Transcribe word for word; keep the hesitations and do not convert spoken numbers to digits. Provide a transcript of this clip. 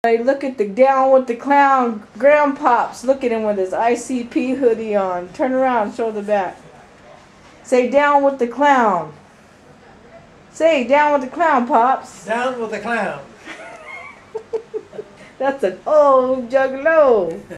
Hey, look at the down with the clown Granpops. Look at him with his I C P hoodie on. Turn around, show the back. Say down with the clown. Say down with the clown, Pops. Down with the clown. That's an old Juggalo.